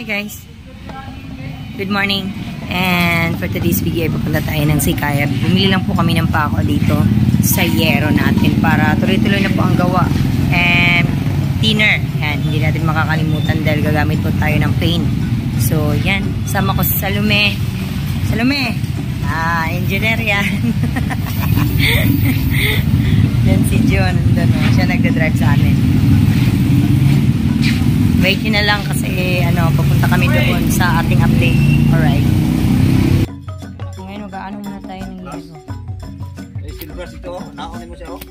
Hi guys! Good morning! And for today's video, pupunta tayo ng Sikaya. Bumili lang po kami ng pako dito sa yero natin para tuloy-tuloy na po ang gawa. And thinner. Yan, hindi natin makakalimutan dahil gagamit po tayo ng paint. So, yan. Sama ko sa Salome. Salome! Engineer yan. Yan si John. Siya nagdadrive sa amin. Wait nyo na lang kasi papunta kami doon sa ating update. Alright. Ngayon, mag-aano muna tayo ng yero. Silver ito, nakunin mo siya oh.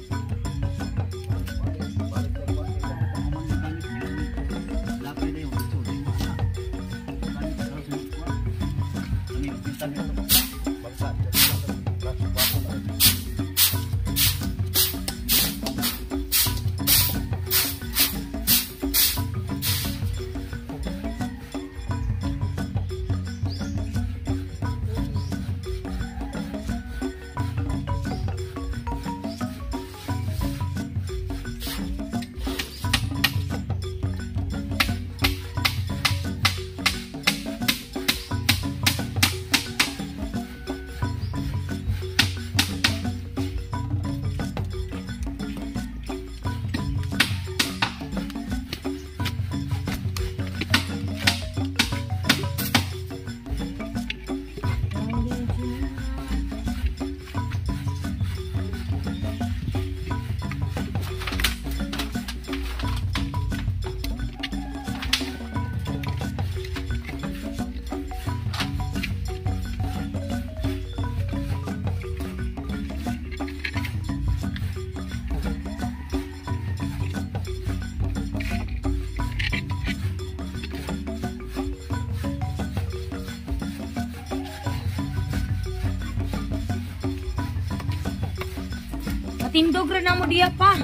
Tindog rin na mo diya pa.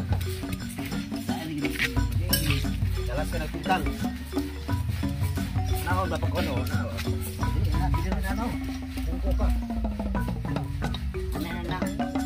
Jalas ka nagpuntan. Nakon ba pag ano? Hindi na ano. Tungko pa. Ano.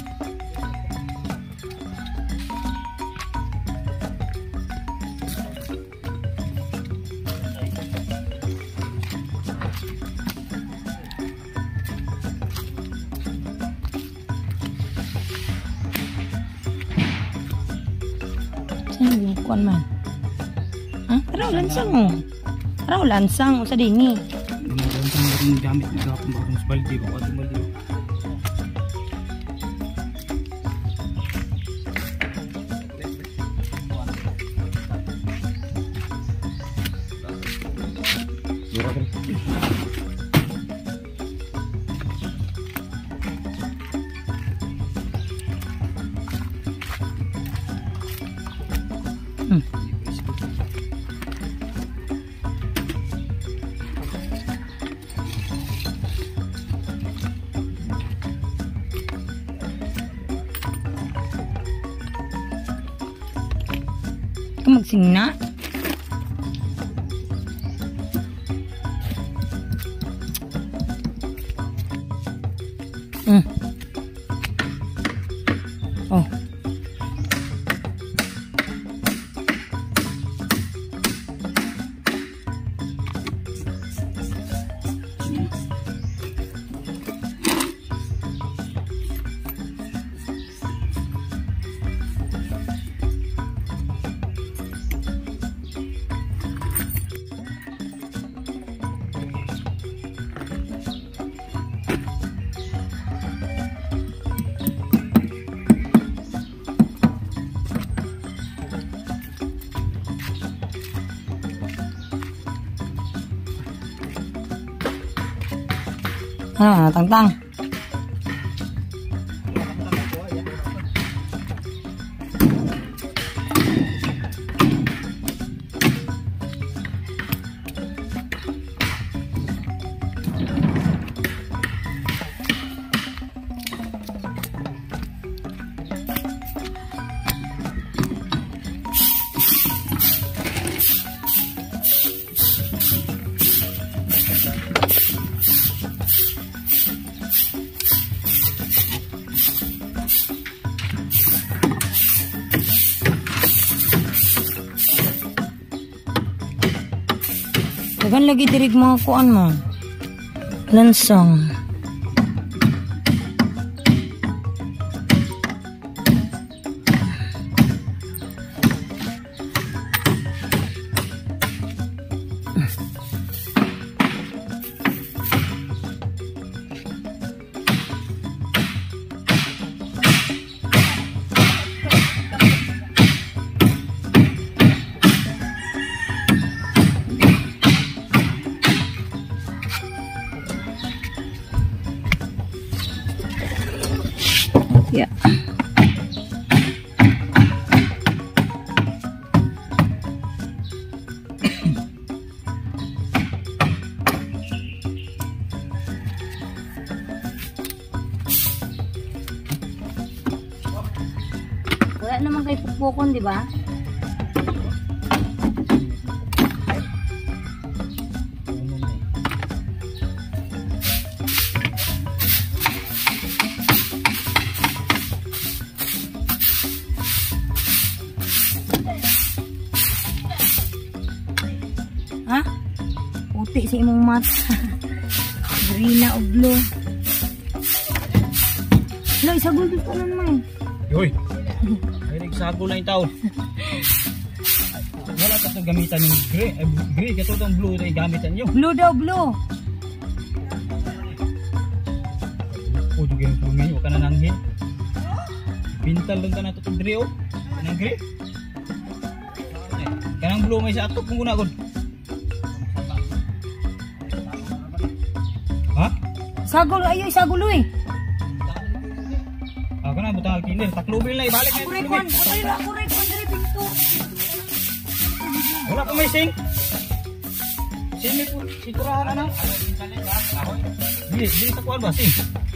Kuan man. Araw lansang mo. Araw lansang sa dingi. Lansang rin gamit ng gapong balde ko at balde. Magsingna. Oh. Tang-tang. Dagan lagi dirig mga kuan mo. Lansang. Yeah. Wala naman kay pukpukon, di ba? Ha? Puti si imong mata. Green na o blue. Wala, isagol dito na naman. Yoy! Ay, nagsagol na yung tao. Wala ka itong gamitan yung gray. Ito itong blue na yung gamitan nyo. Blue daw, blue. O, juga yung tulungin. Huwag ka na nanghil. Pintal lang ka na itong gray, oh. Kanang gray. Kanang blue may sa atok kung gunagod. Ha? Sagol, ayo, sagol eh. Ako na, butang alkinder. Taklubil na, ibalik na. Kurekwan, diri pinto. Wala pa may sing. Sing may siturahan na. Dili takuan ba, sing?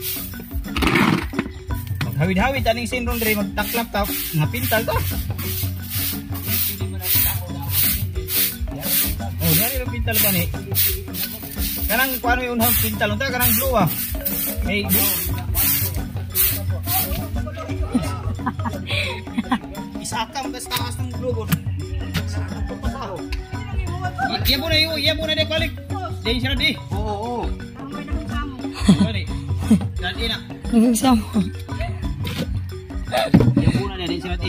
Maghawid-hawid, aning sing ron, diri magtaklap-tap. Nga pintal to. Oh, dari yung pintal ba ni? Kanang kuano yung unhang pintal. Unta, kanang blue ah. Hey, blue. Isakam kas taas ng globon. Iya mo na de balik. Ding sira di. Oo. Balik. Dali na. Nagsama. Iya mo na de sira di.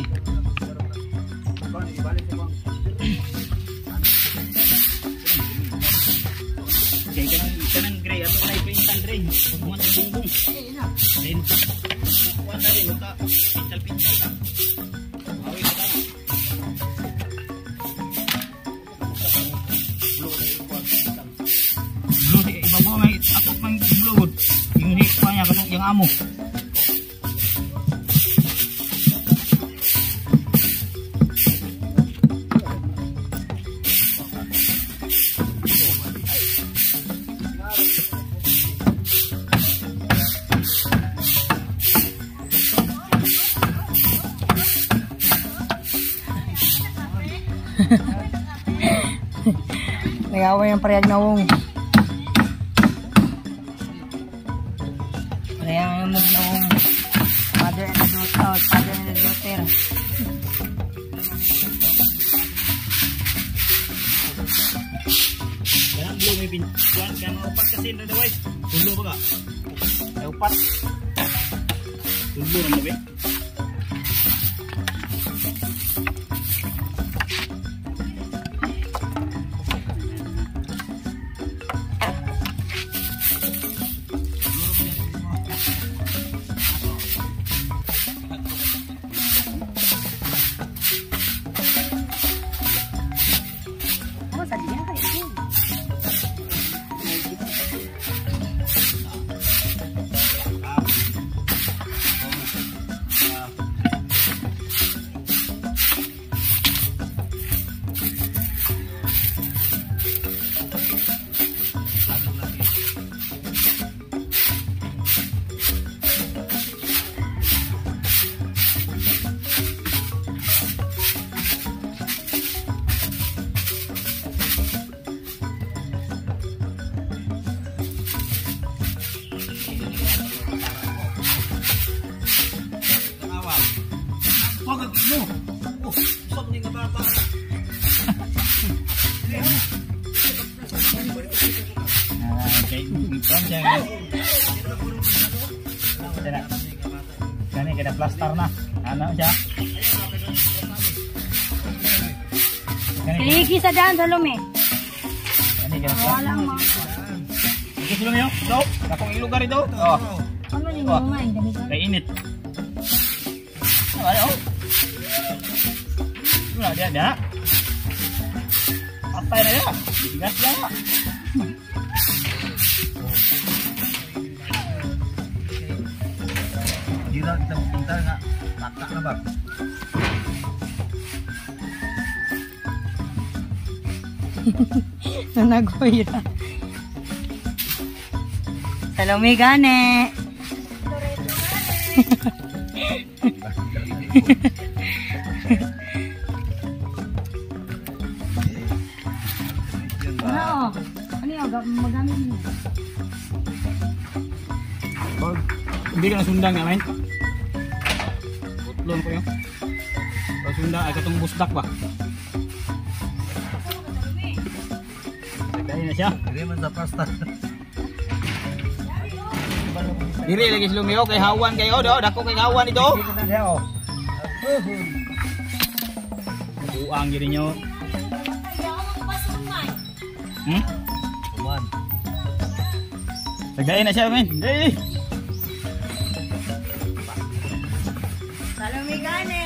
Kaya kanang gray ato na ipintal gray. Pagmuan ng bungbong. Then kuan na rin uta pintal ta. Akot mang blue yung hikwa niya kanong yung amo. Nag-away ang parehag na wong. Parehag na wong. Father and the daughter. Father and the daughter. Kanang blue may pintuan. Kanang upat kasi na daway. Tulo ba ka? Ay upat. Tulo naman ba? siya. Gani kena plaster na. Ano siya? Ligi sa daan sa lumi. Gani kena plaster. Wala mo. Ikis lumi yo. So, akong ilugar ito. Oh. Ano ni mo man ganito? Kay init. Ano oh? Wala dia. Patay na ya. Gas lang. Dila kita punta nga tatak na ba? Nanagoy na. Salome gane. Ano? Ano yung magamit mo? Hindi ka na sundang namin. Utlong ko yun. Pag sundang ay katong busdak ba? Dahil na siya. Hindi man sa pasta. Diri lagi silumio kay hawan kayo do, dako kay hawan ito. Buang gini nyo. Kuman. Tagayin na siya men. Dili. Salome gane.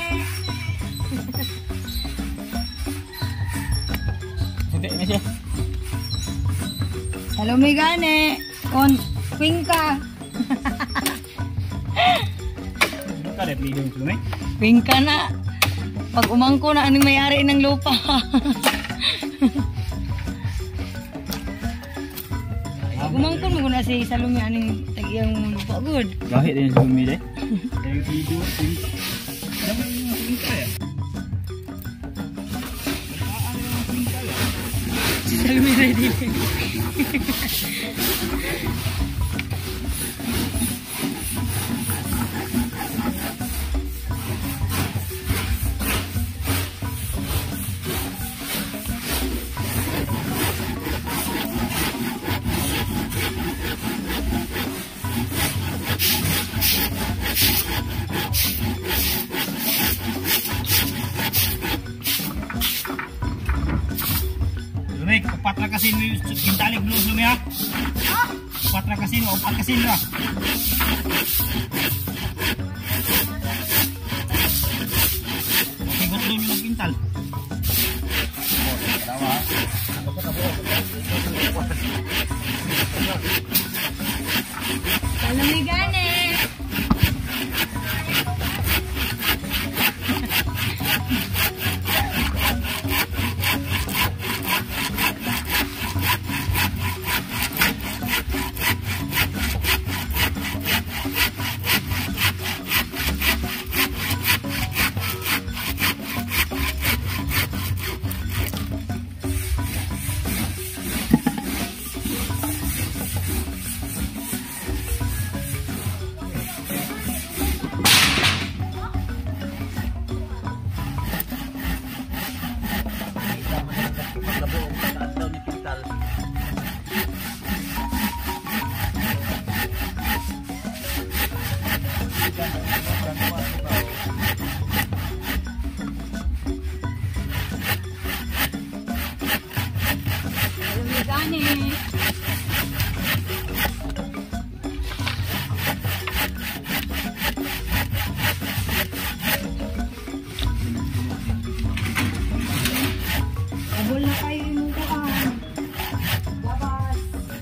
Hindi na siya. Salome gane. On swing ka. Kadet lido yung sulumay. Swing ka na. Pag umangko na anong mayari ng lupa. Pag umangko mo na si Salome anong tagiyang lupa. Good. Gahit din yung sulumay deh. Yung lido. Si Salome ready. Lumik, upat na kasin mo yung kintalig blues lumi ha? Upat na kasin mo, upat kasin mo. Okay, gusto nyo ng kintal. Salome gane. Abol na kayo yung mukhaan. Labas.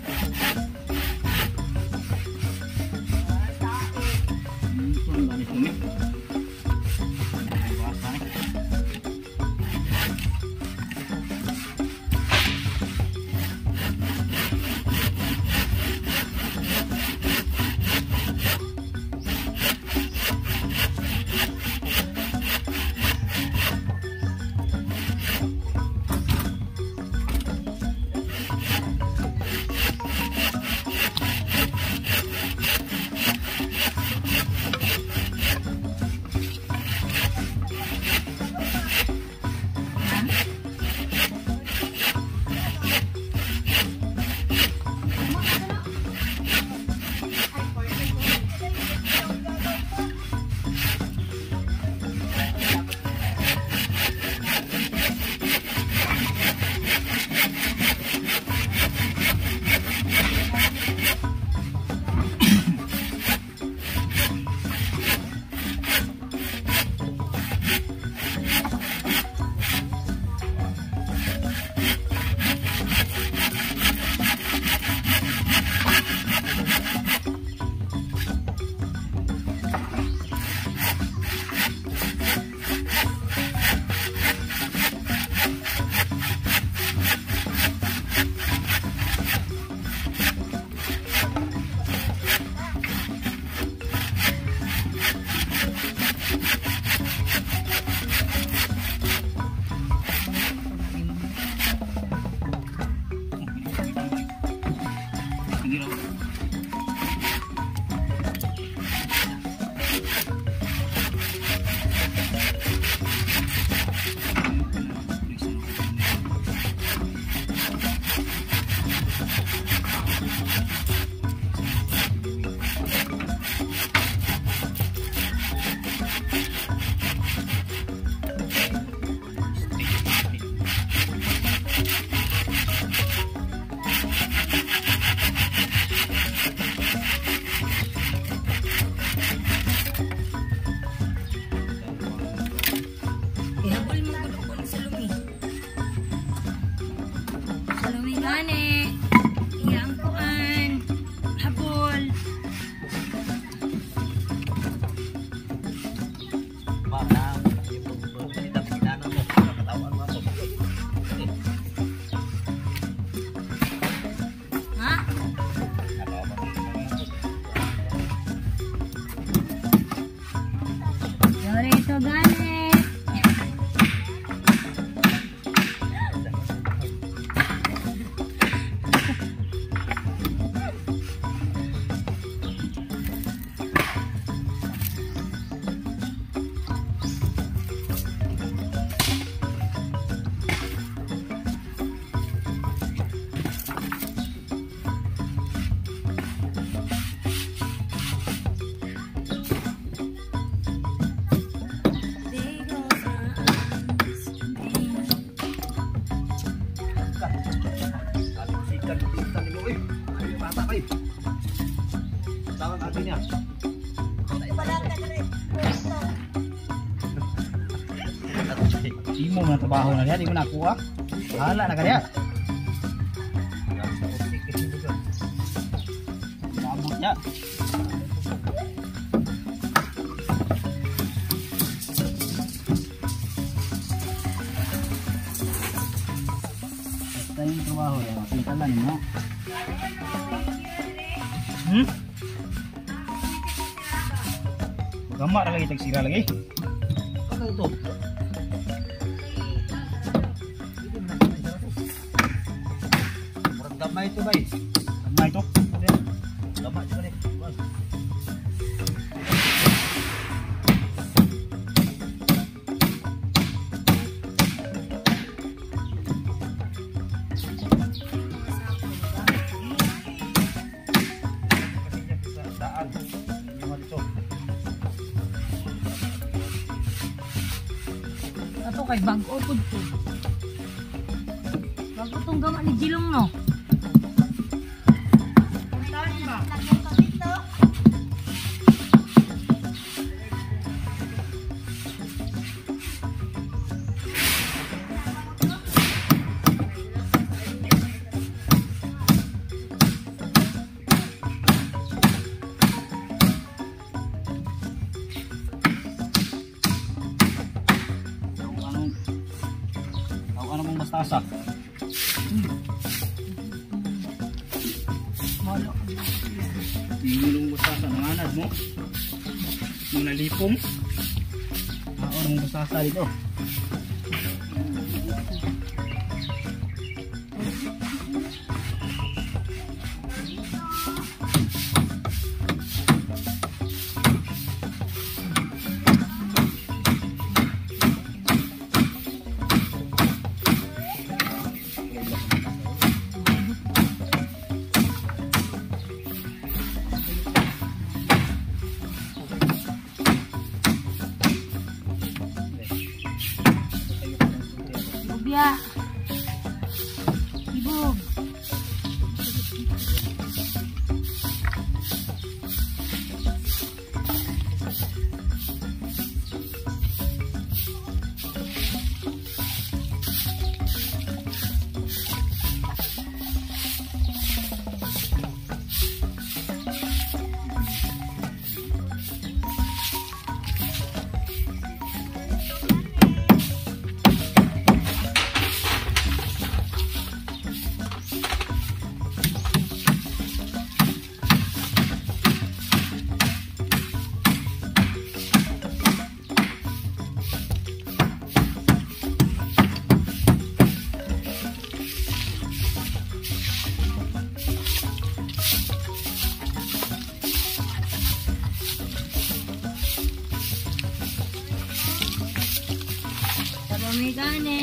Ito ang banis lumi. Bukas pa rin. Sige raw. Ihabol mo ko ng salumi. Salumi gani. Iyang kuan. Habol. Para yung pagsalita sa kinana mo, katawan mo ako. Ha? Sorry ito gani. Tawag natin yan. Imo na trabaho na yan, di mo nakuha. Bahala na kaya. Nabot niya. Basta yung trabaho yan, pintalan mo. Gamak na lagi tagsira lagi. Ano ito? Murag gamay ito bay. Gamay ito? Gamay ito rin. Ato kay bago pud to. Bago tong gama ni Jilong no. Ano mong bastasa? Malo. Tingulong bastasa ng anad mo. Yung nalipong. Ano mong bastasa dito? Lumigane.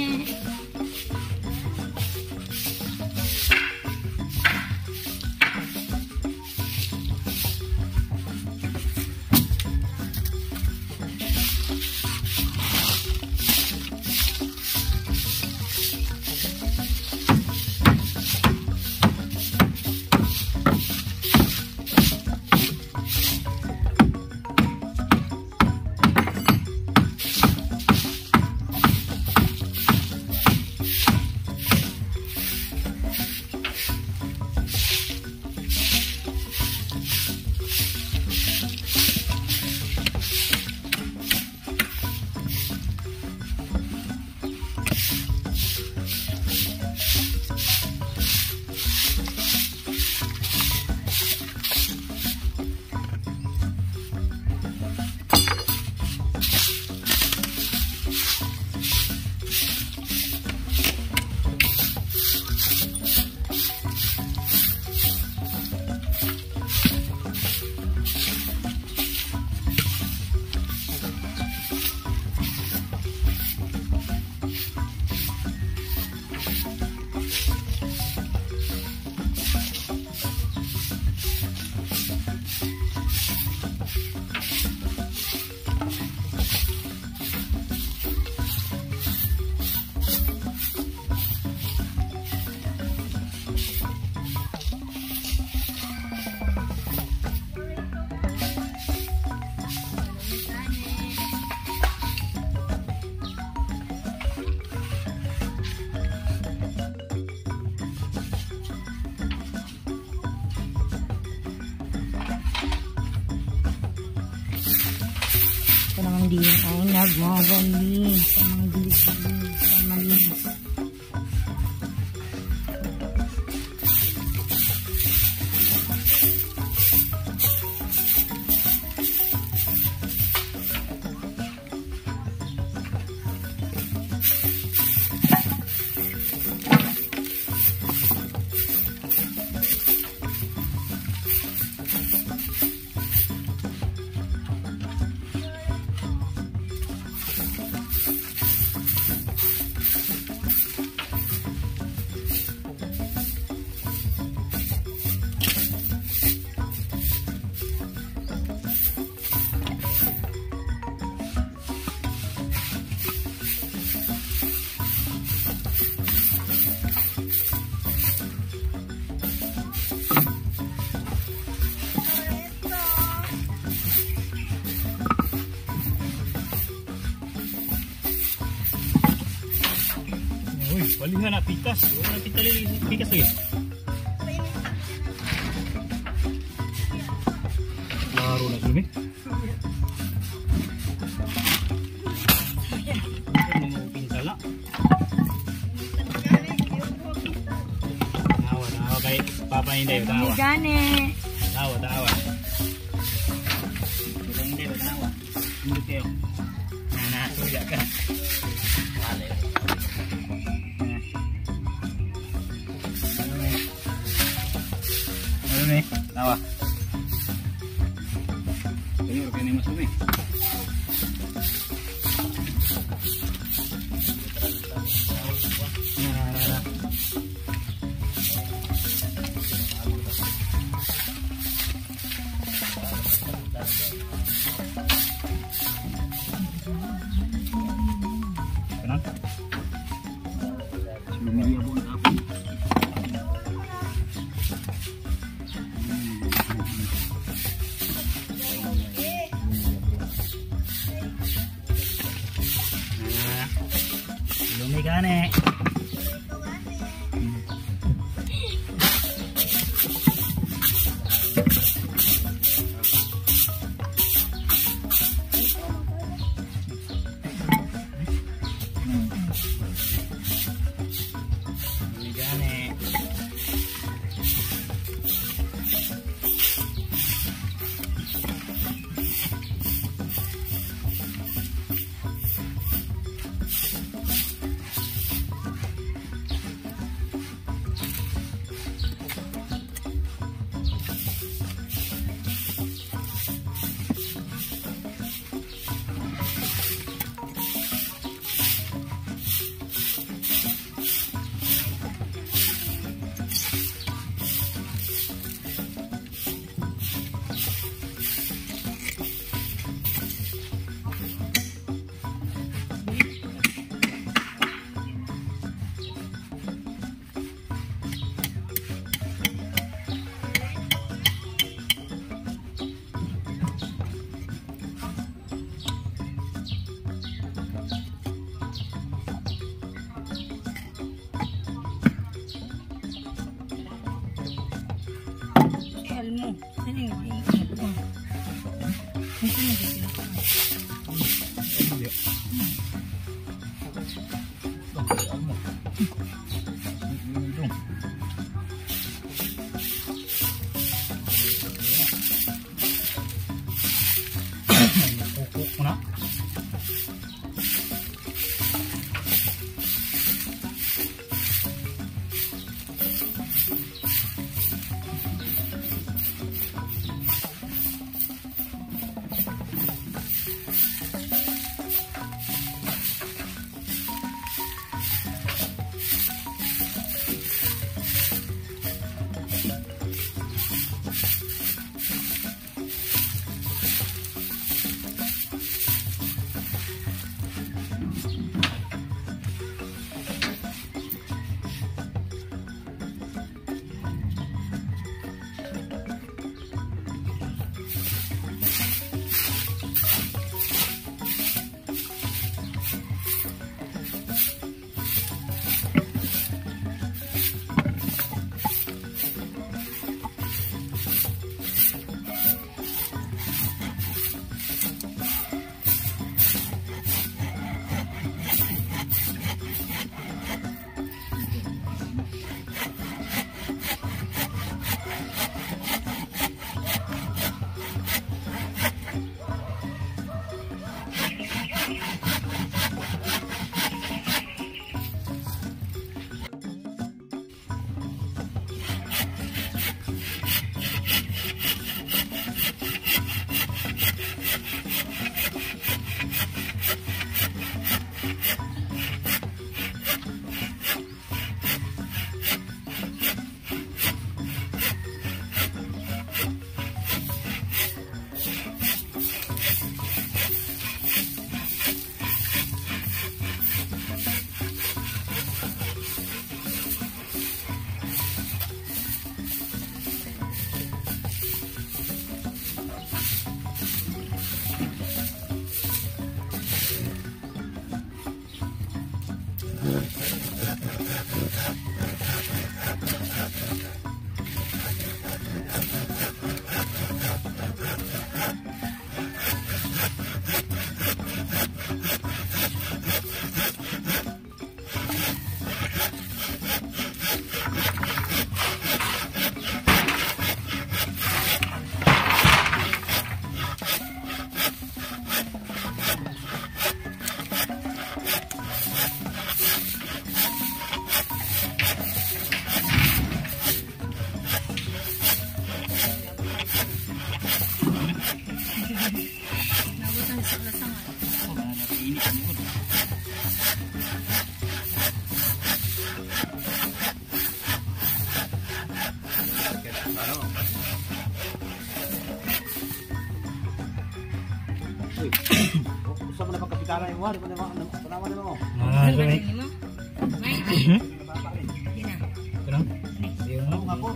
Hindi na tayo nagmawali sa mga bilis-bilis sa malinis. Balik nga na pikas. Wala kita pikas lagi. Laro na sumi. Mga pintala. Tawa kay Papa Inday. Tawa. Tawa. Hindi tawa. Hindi tayo. Suya ka. Vale. Tawa. Ini udah mas umi. Kenapa? Sebelum dia buat apa? Lumigane. Elmo. Saan yung Elmo? Kasi nandito sila pa. Hindi. Elmo. Yung kuko na. Gusto mo na pagkapitala yung wari mo naman mo. Sorry. Hindi na. Ito lang. Yung Ano nga po?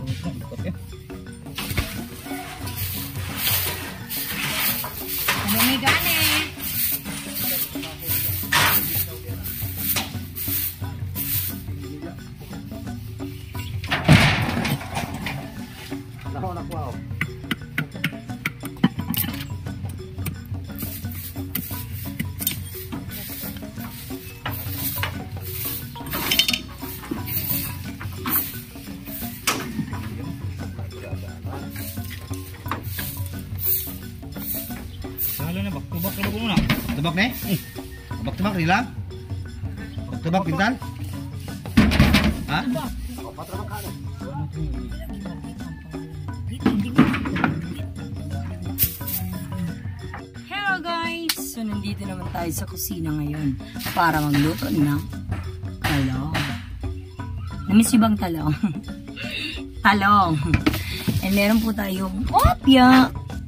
Ano may gani? Nako na po ako. Salo na, bak-tubak na muna. Tubak na eh? Tubak rin lang? Tubak pintan? Ha? Patrabak ka na. Hello guys! So nandito naman tayo sa kusina ngayon para magluto ng talong. Namiss niyo bang talong? Talong! And meron po tayong opya.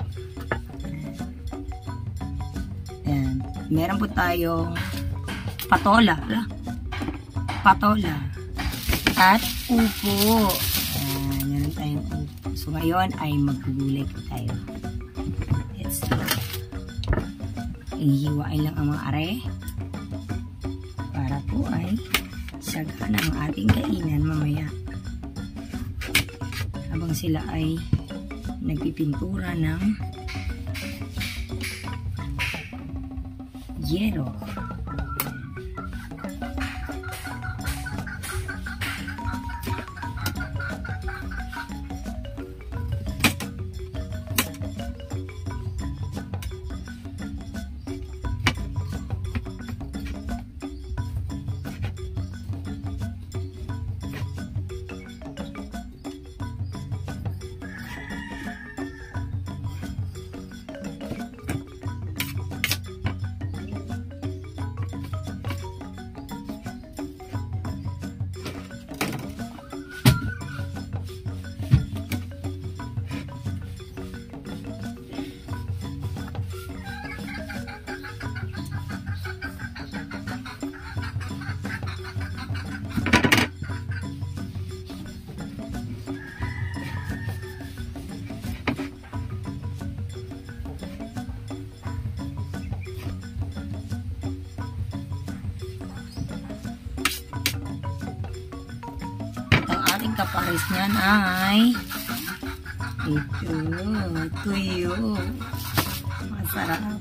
And meron po tayong patola. Patola. At upo. Ayan, meron tayong upo. So ngayon ay magugulay po tayo. Let's go. Ihiwain lang ang mga are para po ay sagana ang ating kainan mamaya habang sila ay nagpipintura ng yero. Kapares niyan ay ito, tuyo. Masarap.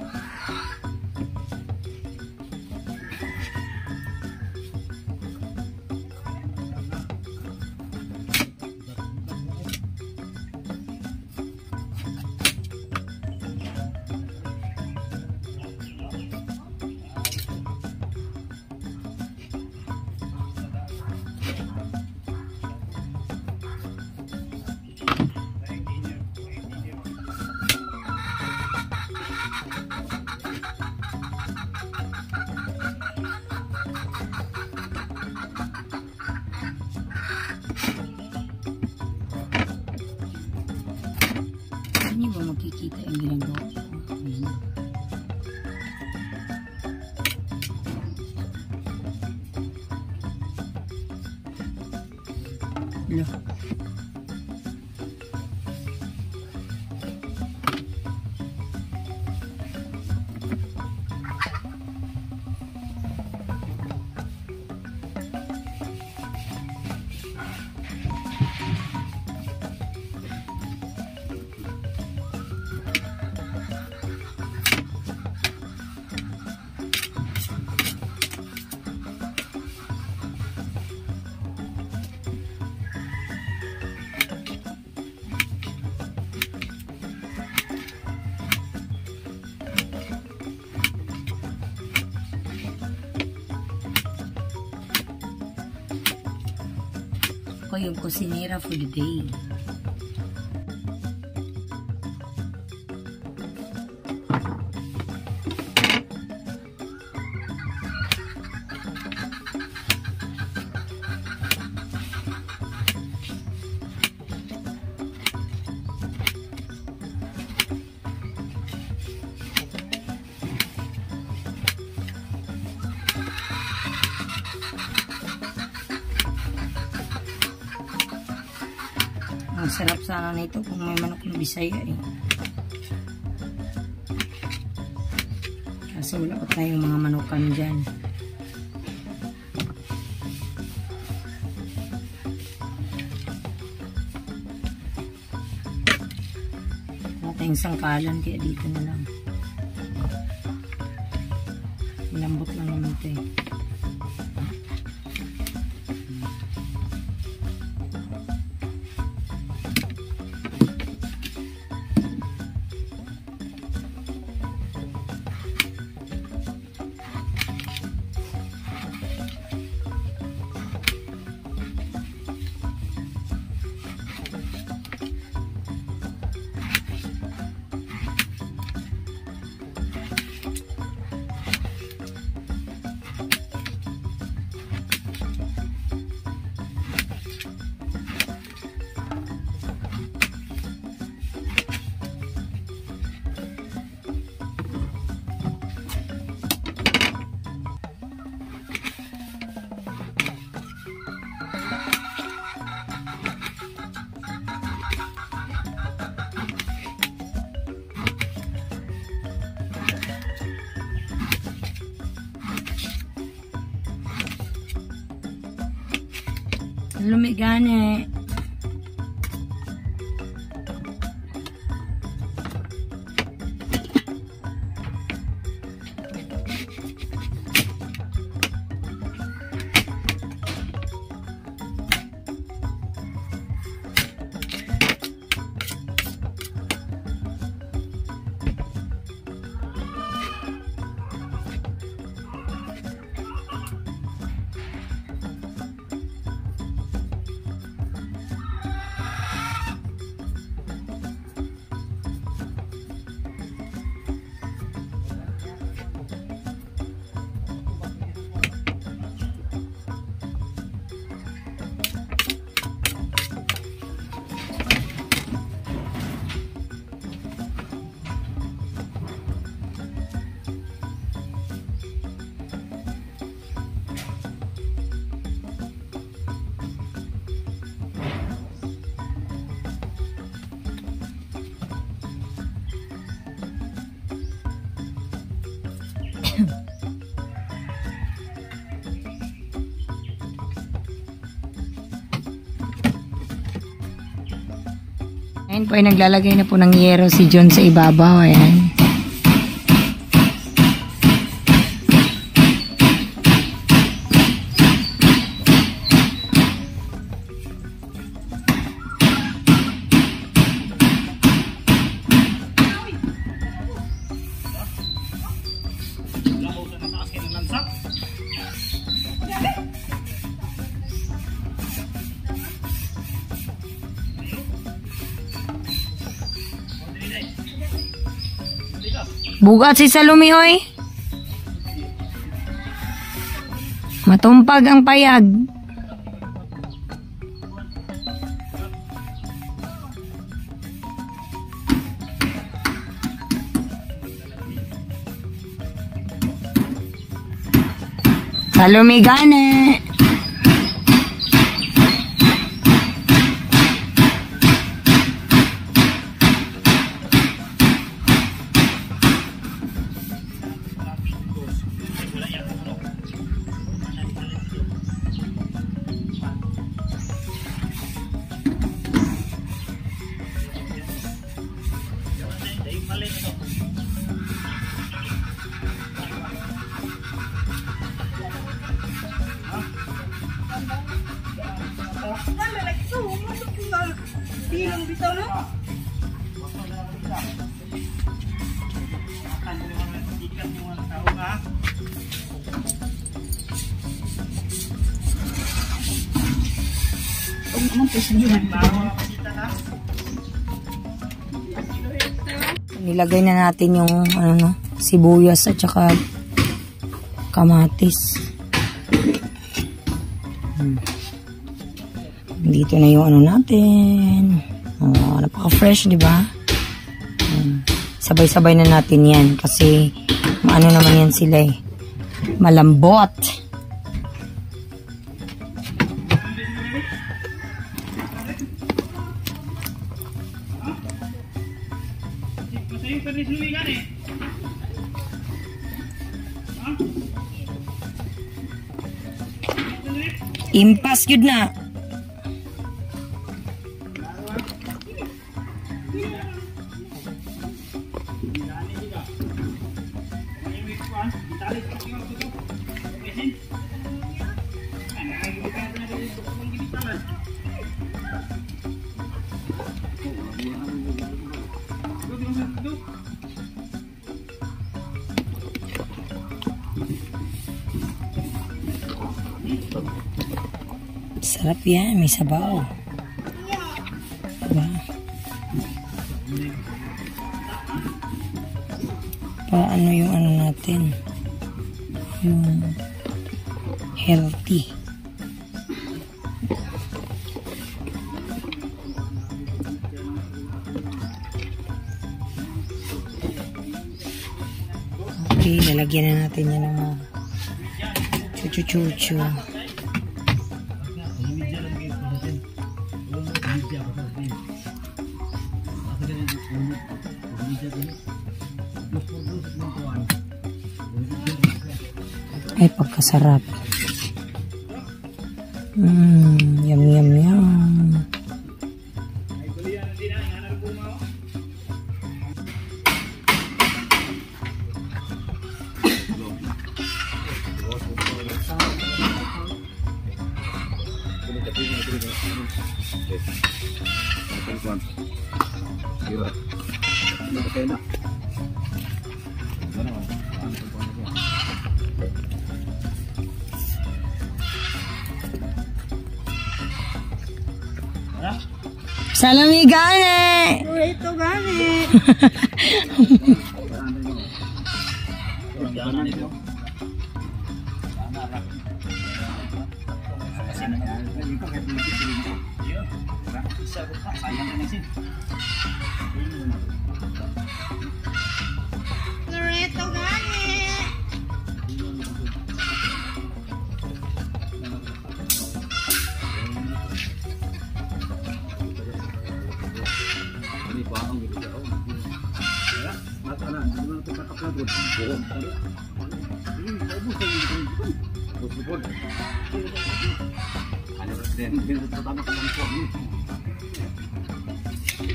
Hindi ba makikita yung ginagawa ko? Look. Ako yung kusinera for the day. Ang sarap sana nito kung may manok na Bisaya eh. Kasi wala pa tayong mga manukan dyan. Wala tayong sangkalan kaya dito na lang. Malambot lang naman ito eh. Lumigane. Ayan po ay naglalagay na po ng yero si John sa ibabaw. Ayan. Bugat si Salumi, oy. Matumpag ang payag. Salumi gane. Nilagay na natin yung ano, sibuyas at saka kamatis. Dito na yung ano natin. Oh, napaka-fresh, di ba? Sabay-sabay na natin yan kasi maano naman yan sila eh. Malambot. Impas yun na. Sarap yan, may sabaw. Diba? Paano yung ano natin? Yung healthy. Okay, lalagyan na natin yan ng mga chuchu-chuchu. Ay, pagkasarap. Yum, yum, yum. Salami gane! Ito gane! Ito gane!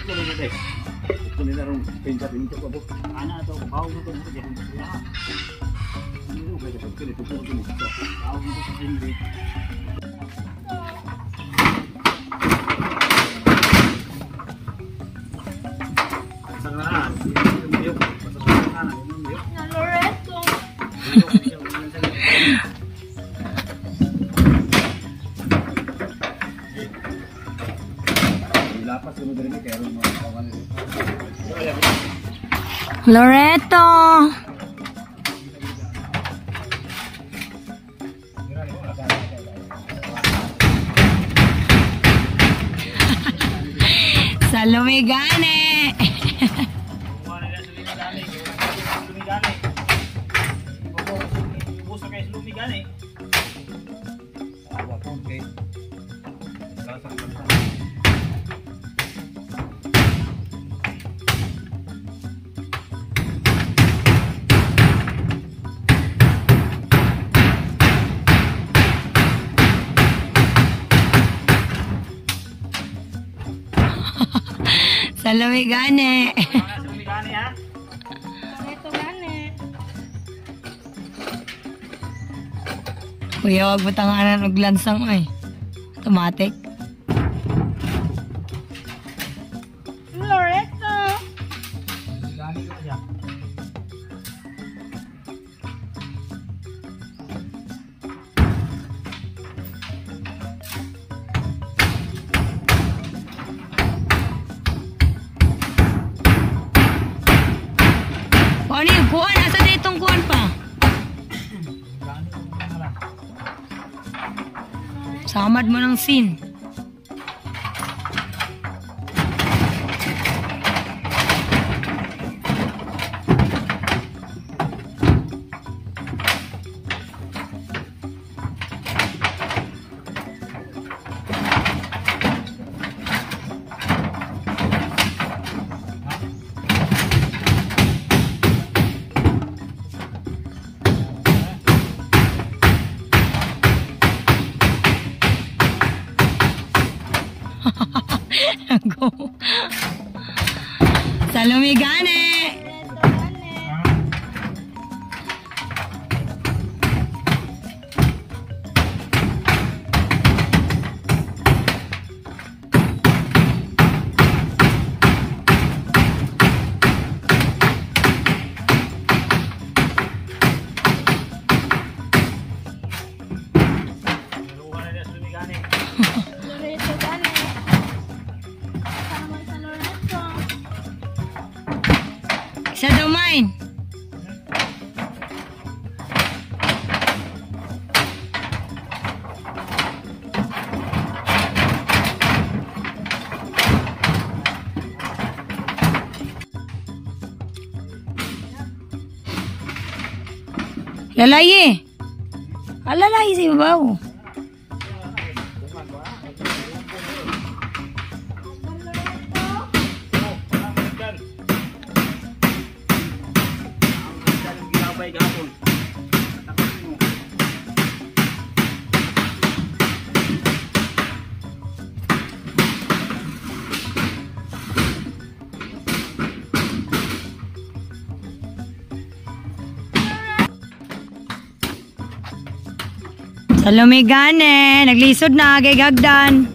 ko rin natin. Ito nila rin pinsa pinito ko. Ana ito, bawo mo ito. Ano kaya ito? Ito ko rin ito. Bawo mo ito sa hindi. Loreto. Loreto! Sa Lumigane! Sa Lumigane! Loreto gani. Kuya, wag mo tanganan og lansang ay. Automatic. Loreto. Ano yung kuwan? Asa na itong kuwan pa? Samad mo ng sin. Go. Sa Lumigane! Loreto gani. Loreto gani. Sama sa Loreto. Isa daw mine. Lalaye. Lalaye si babaw. Sa Lumigane, naglisod na kay Gagdan.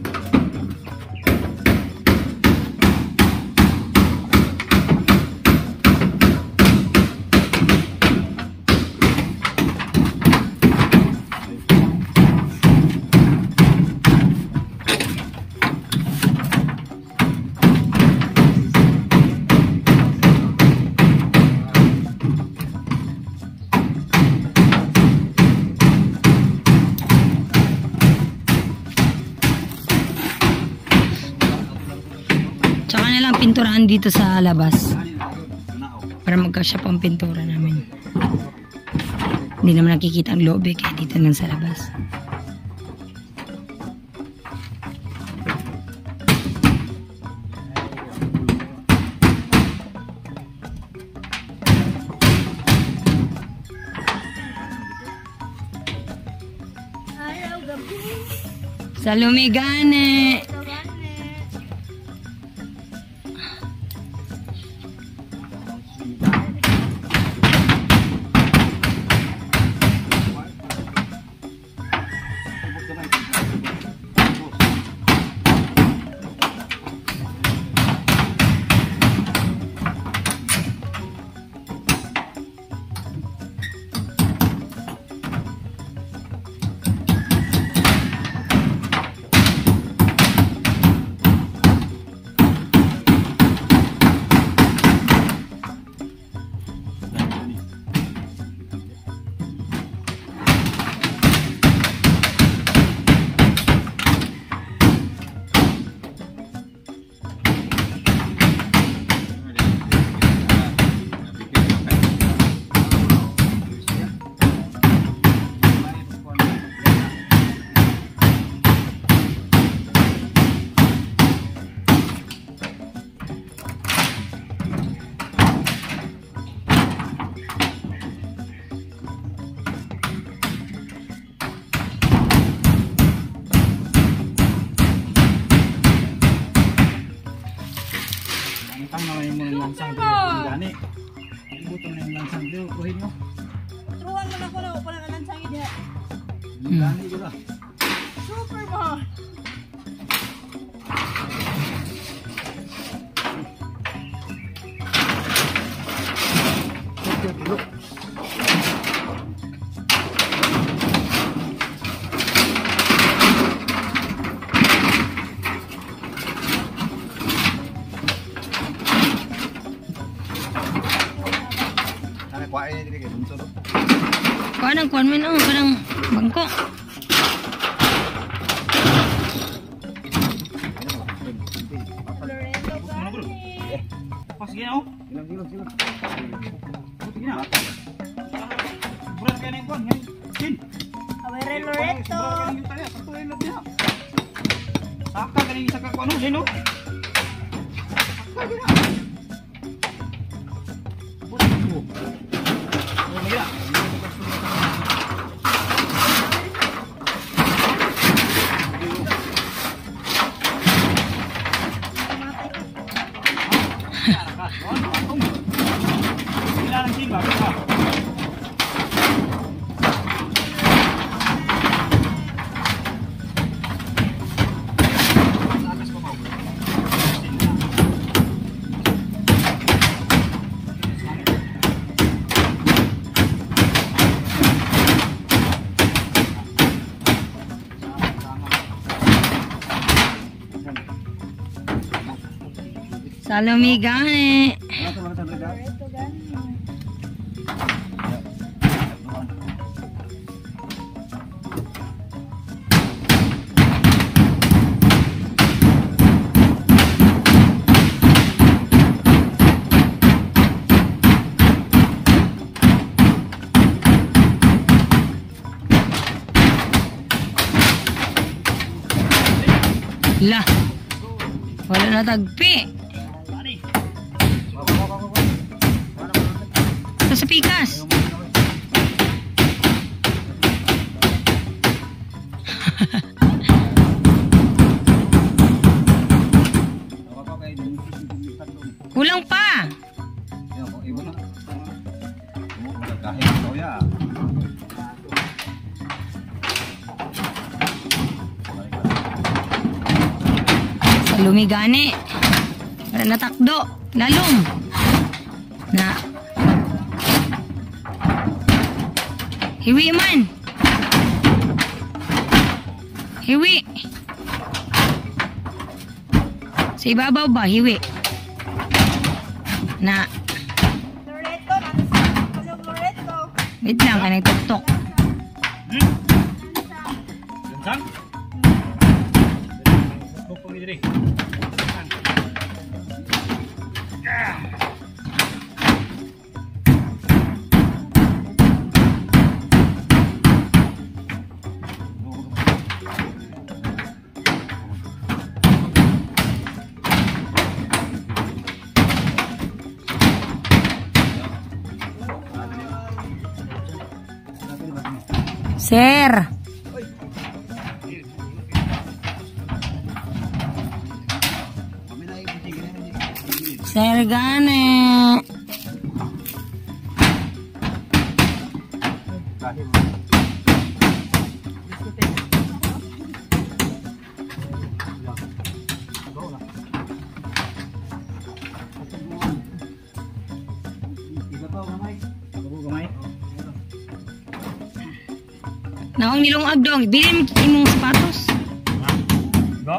Tsaka na lang pinturahan dito sa labas. Para magkasya pang pintura namin. Hindi naman nakikita ang loob eh, kaya dito lang sa labas. Ayaw gabi. Sa Lumigane. Loreto gani. Tang na yung mga lansang Super mo! gani. Ibutang na yung lansang dito, kuhin mo. Turuan mo na ko na ko pala kalansangin diha. Gani ko la. Super mo! Ano kuwain niya dito kay bunso no? Kuan man oh, kanang bangko. Loreto Ano bro? gani. Pas gini oh. Silang. Sige na. Bulan kaya na yung kuhan. Kin. Awere Loreto. Bulan kaya na yung taya. Patuloy lang diha. Saka ka na yung isa ka kuhan no. Lino. Saka gina. Bulan ko. Oh, magina. Kailangan din ba? Salome gani. Loreto gani. La. Wala na tagpi. Sa pikas. Kulang pa. Sa lumigani. Wala na takdo. Lalong. Na. Hiwi man. Hiwi. Sa ibabaw ba? Hiwi. Na. Loreto, natin Loreto. Wait lang, ka nagtuktok. Lansang? Pupong diri. Sir. Sir gani. Naong nilong agdong, bilin imong sapatos. Go.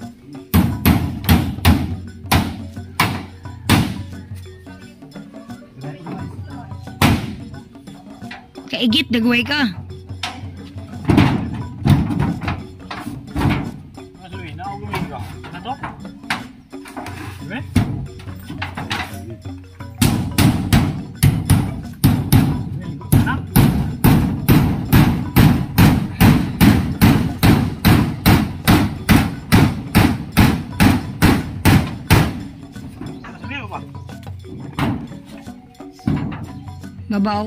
Kaigit dagway ka. Masuluin na ako lumigo. Na to? Diba? Na? Masuluin mo ba? Babaw.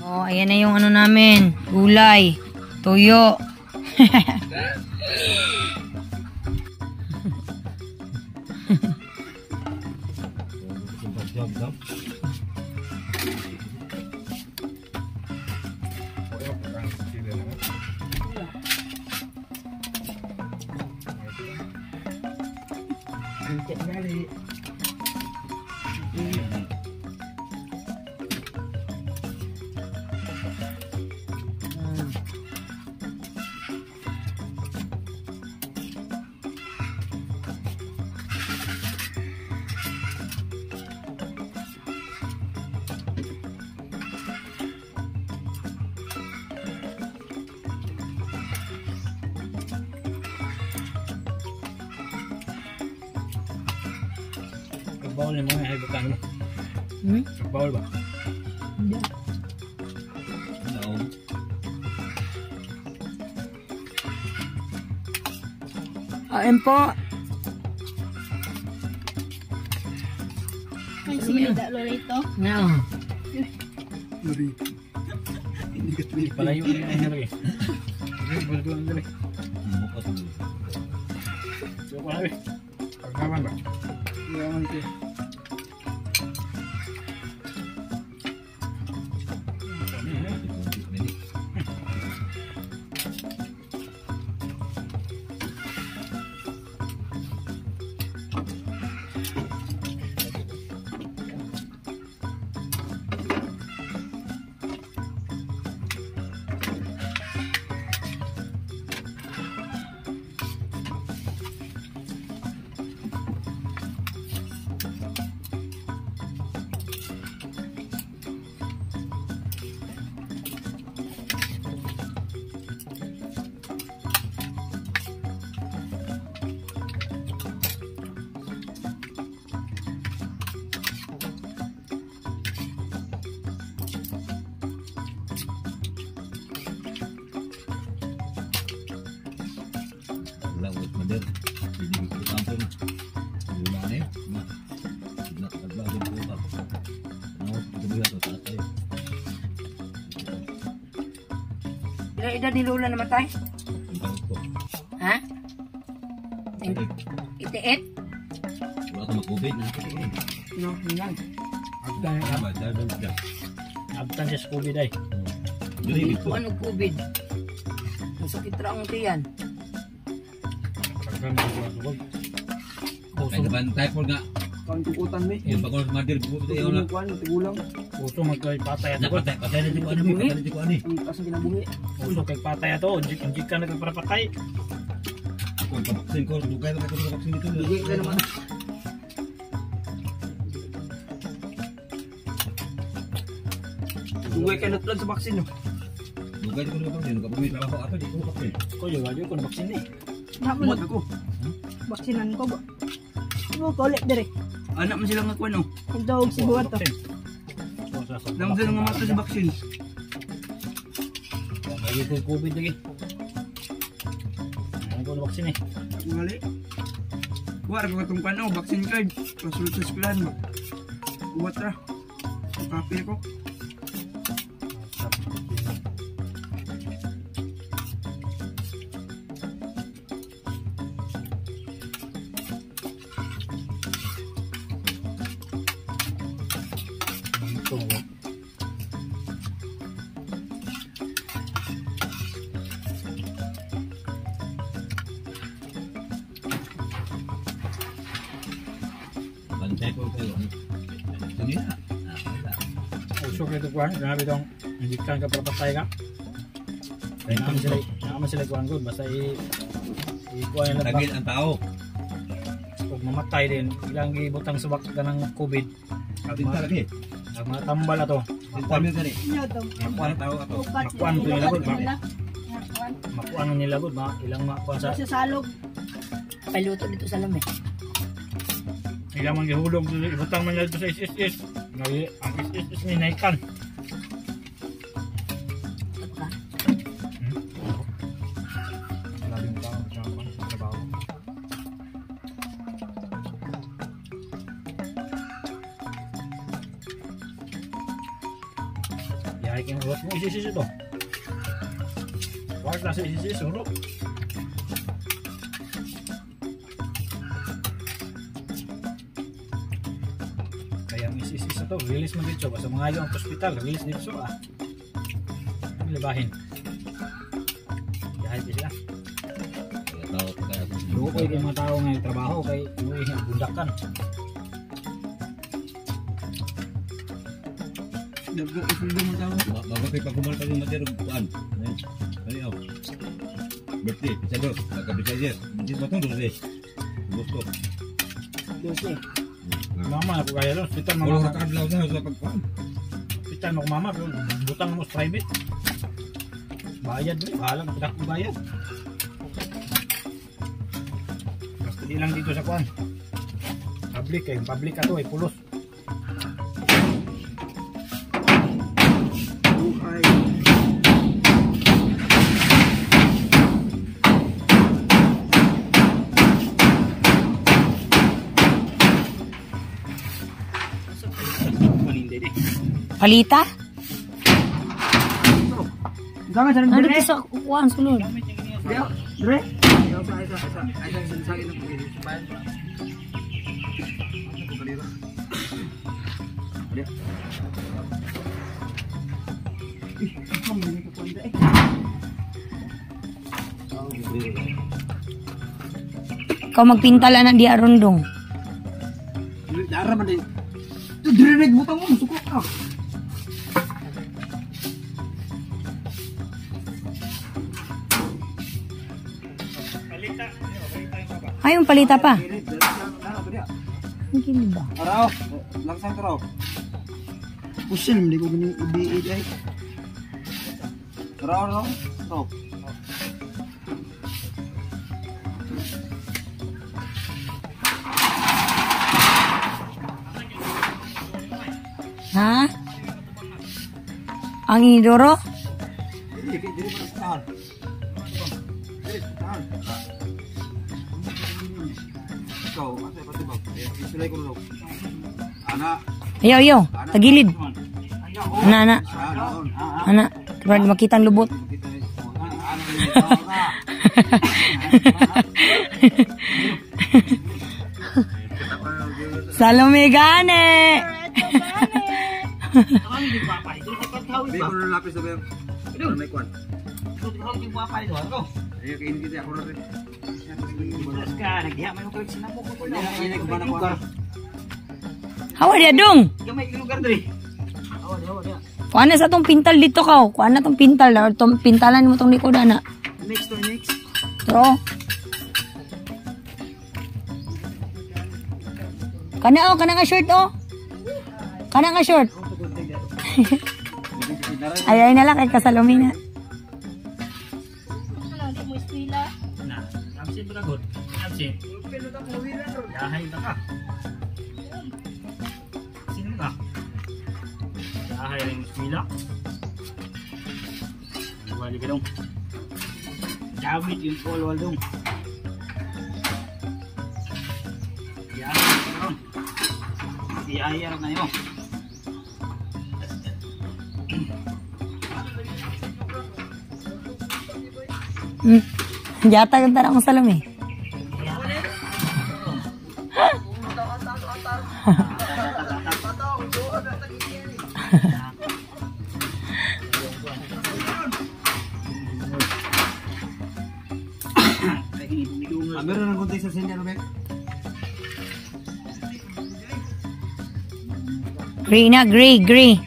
Oh, ayan na yung ano namin. Gulay. Tuyo. Bawal na mga ay butang mo. Bawal ba? Hindi. No. Kain po. Ay, sinida Loreto. No. Palayo na yung lagi. Balik ko lang dali. Bukas mo. Balik ko lang. Pagkaman ba? Pagkaman ko. Wala ulit mader. Hindi ko tampon. Wala na eh. Nakakaglagan ko pa. Ano, ito to tatay. Ilang edad ni Lola namatay? Ang tawag ko. Ha? Itiit? Wala ka mag-COVID na. No, hinag. Tama, dahil siya. Abtan siya sa COVID ay. Dili Ito ano COVID? Ang sakit ra ang tiyan. Pagkaman ko sa COVID. Kaya naman typhoid nga. Kantukutan ni. Yung bagong mader, buko tayo na. Kuan tigulang. Puso magpatay ato ko. Patay na di ko ano, patay na di ko ano. Ang taas ng kinabuhi. Puso kay patay ato. Injik ka na kay para patay. Kung kapaksin ko, dugay na kayo kapaksin dito. Hindi ka naman. Uwi ka nagplan sa vaksin no. Dugay ko na kapaksin. Kapag may trabaho ato, di ko kapaksin. Ko juga di ko na vaksin ni. Muot ako. Baksinan ko ba? Ano ko ulit dire? Anak man silang nakuha no. Ito og sibuhat to. Nang sila nga mata sa vaksin. Lagi ko COVID lagi. Ang ko na vaksin eh. Wali. War ko katong pano, vaccine card. Pasulot sa plan ba. Uwat ra. Kapi ko. Ito. Bantay ko kayo. Sige na. Puso kay ito kuhan. Grabe itong injik ka para patay ka. Kaya naman sila kuhan ko. Basta i-kuhan nila Tagil ang tao. Kung mamatay din, ilang gibutang subak ka ng COVID. Tinta lagi. Ang mga tambal na to. Tinta mo gani. Inyo to. Makuha ang tao ato. Makuan ko nila gud. Nila. Makuan nila gud. Ilang makuan sa... Sa salog. Paluto dito sa lamay. Ilang man gihulog. Ibutang man nila ito sa SSS. Ang SSS ni naikan. Labing tao sa trabaho. Kaya kayong urot mo isisis ito. Huwag kasi isisis, urot. Kaya ang isisis ito, release mo dito. Basta mga yung hospital, release dito ah. Libahin. Kaya sila. Kaya tao pa kaya kung Luko kayo yung mga tao ngayon trabaho kay uwi ang bundakan. Nag-usuldo mo tao. Mabakay pag kumal pa yung matirog kuan. Kani ako. Birthday, Pisador, nagka-Pisador. Hindi ba itong dulce? Gusto. Dose. Mama, ako kaya lang. Hospital Wala mama. ka kadlaw na sa pagkuan. Hospital mo mama. Butang mo sa private. Bayad mo. Bahala ka pidak kong bayad. Basta di lang dito sa kuan. Public eh. Public ato eh. Pulos. Buhay. Palita? Dami sa Ano nandire. to sa kukuhaan sulod? Dre. Dre. Ay, sa akin ng pagkakasipayan. Ikaw magpintala na di arundong. Dara man din. Tu dire butang mo suko ka. Ay, yung palita pa. Ang gini ba? Araw, langsang araw. Pusil hindi ko gini ibi ay. Araw. Ha? Ang inidoro? Dili mo tahan. Tahan. Ikaw, asa pati ba? Isulay ko ro. Ana. Ayaw. Tagilid. Ana. Ano? Ana. Para di makita ang lubot. Salome gane. Be ko lapis sa bayo. Ano may kwan? Ayo kain kita ako rin. Hawa dia dong. Kuha na sa tong pintal dito ka. Kuha na tong pintal. Pintalan mo tong likod na. Next. Tro. Kana nga short oh. Kana nga short. Ay na lang kay Kasalomina. Na, absent ba good? Absent. Yahay na ka. Sino ka? Yahay rin mila. Wali ka dong. Jamit yung wal dong. Yahay na yun. Jata kan tarang Salome. Meron ng konti sa senior be. Gray na, gray.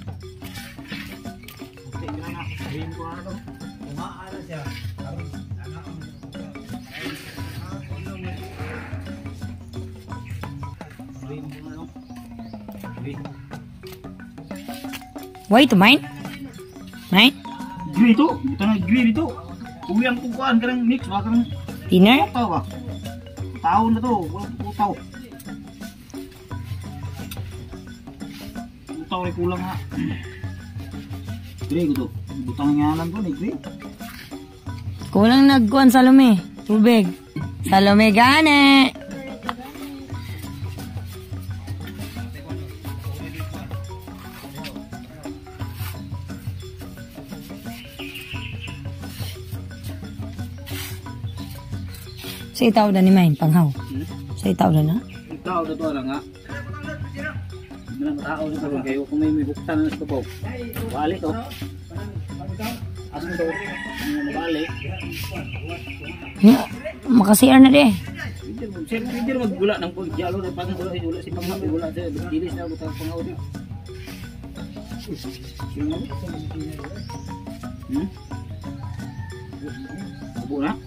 Why to mine? Mine? Gray itu, ito na gray dito. Uwi ang kukuhaan ka ng mix, baka ng Dinner? putaw ba? Putaw na to, walang putaw. Putaw rin kulang nga. Gray ko to, butang ngalan ko ni gray. Kulang nagkuhan Salome. Tubig. Salome gane. Sa itaw na ni Main, panghaw. Sa itaw na? Tao na to lang nga. Mga tao dito kayo kung may buktan na sa bawah. Balik to. Asan to? Balik. Makasiar na de. Hindi maggula ng pagjalo ng panghaw wala si panghaw wala sa dilis na butang panghaw di. Abo na?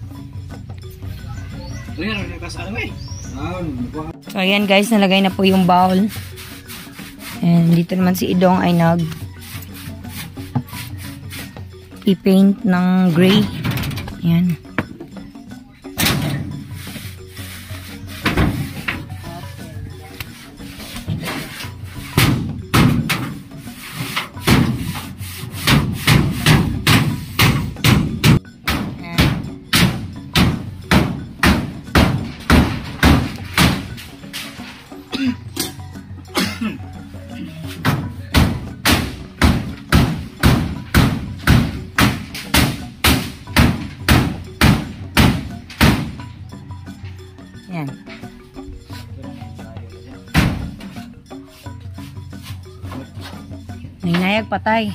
So ayan guys, nalagay na po yung bowl. And dito naman si Idong ay i-paint ng gray. Ayan. Yan. Nainayag patay.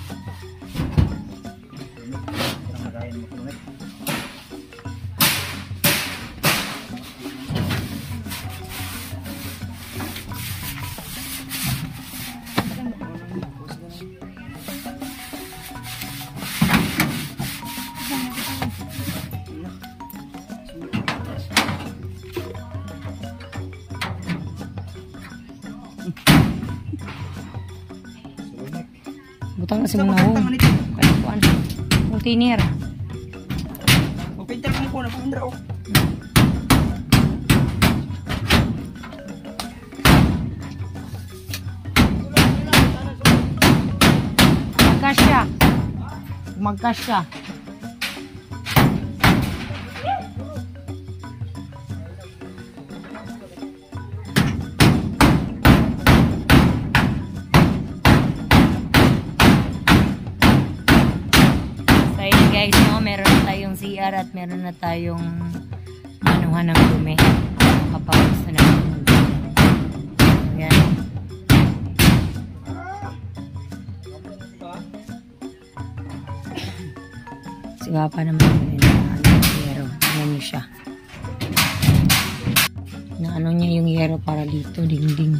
Butang na si mga ho. Kaya kuan. Container. Pinter mo ko na pang draw. Magkasya. Magkasya. Guys, no, meron na tayong CR at meron na tayong manuhan ng dumi. Kapapos na naman. Ayan. Siga pa naman yun. Yero. Ayan niyo siya. Na ano niya yung yero para dito. Dingding.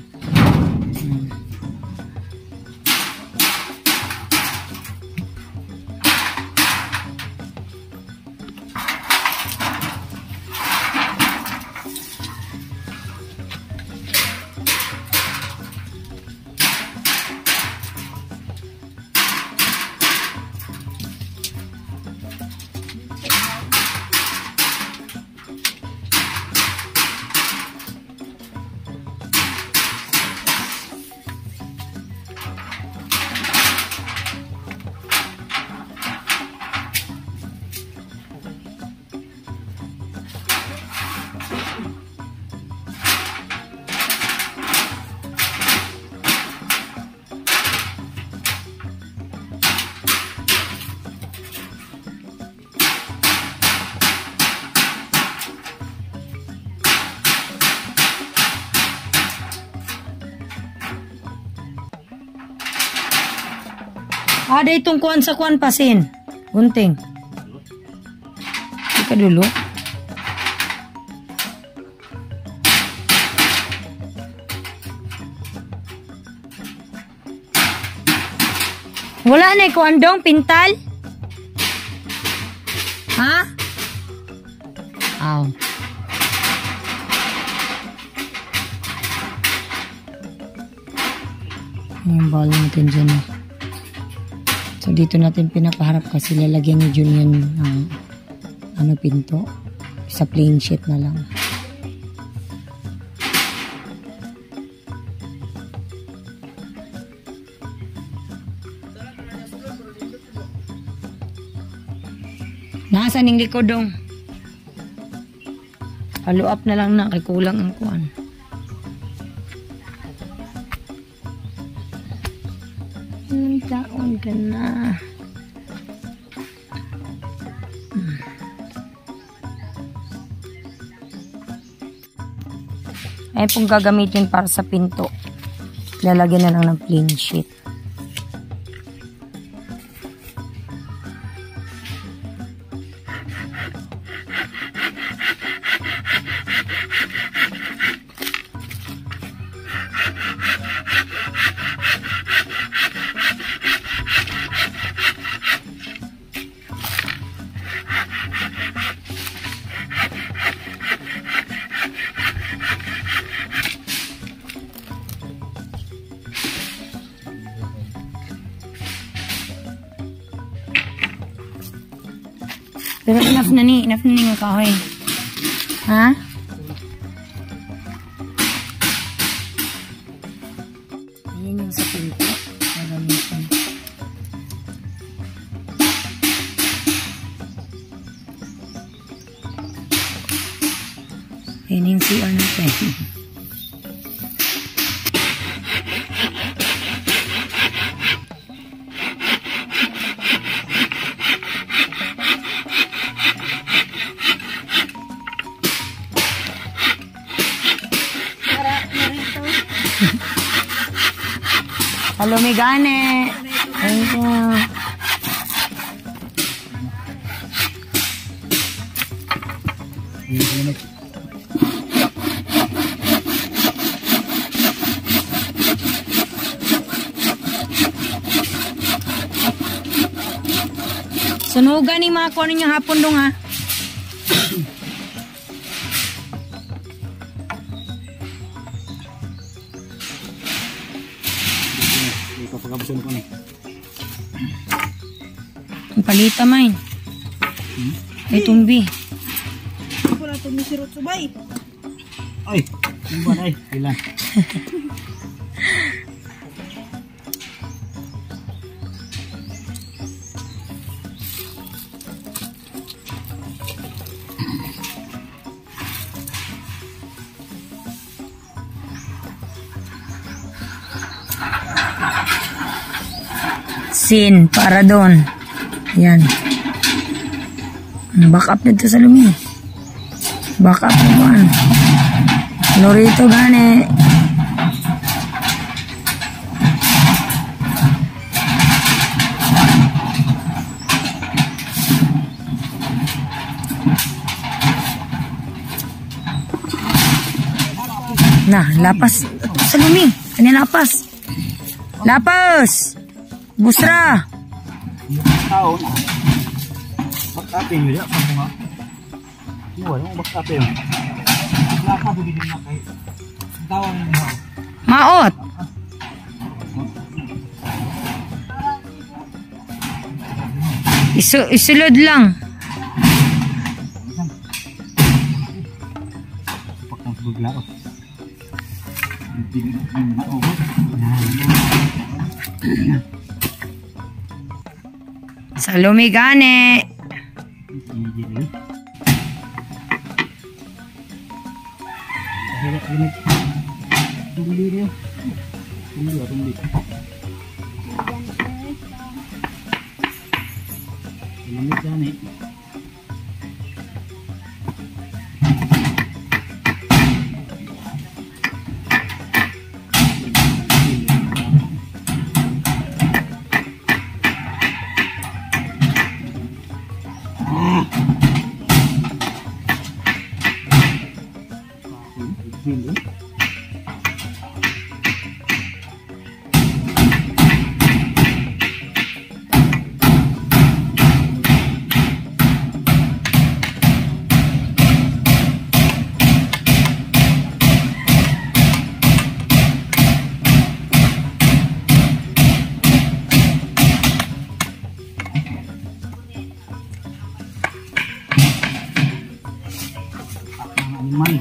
Ada itong kuan sa kuan pasin. Gunting. Ika dulu. Wala na kuan dong pintal? Ha? Aw. Yung ball natin dyan. So, dito natin pinapaharap kasi lalagyan ni Julian ng pinto. Sa plain sheet na lang. Nasaan yung likod dong? Follow up na lang na kay kulang ang kuan. Taon ka na. Ayan pong gagamitin para sa pinto. Lalagyan na lang ng plain sheet. Pero enough na ni yung kahoy. Ha? Ayan yung sa pinto. Gagamitin. Ayan yung CR natin. Lumigane. Thank you. Sunugan ni mga kuno niya hapon dong ha. Pagkabusin ko na. Ang palita main. Ay tumbi. Ako na ito misirot subay. Ay, yung ba ay, ilan? Sin para doon. Yan. Back up nito sa lumi. Back up naman. Lorito gani. Nah, lapas sa lumi. Kanya lapas. Lapas. Busra. Tao na. Back-upin yun. Ako nga. Iwan yung back-upin. Laka po din na kayo. Tawang mo. Maot. Isulod lang. Pakang suglao. Sa lumigane. Money.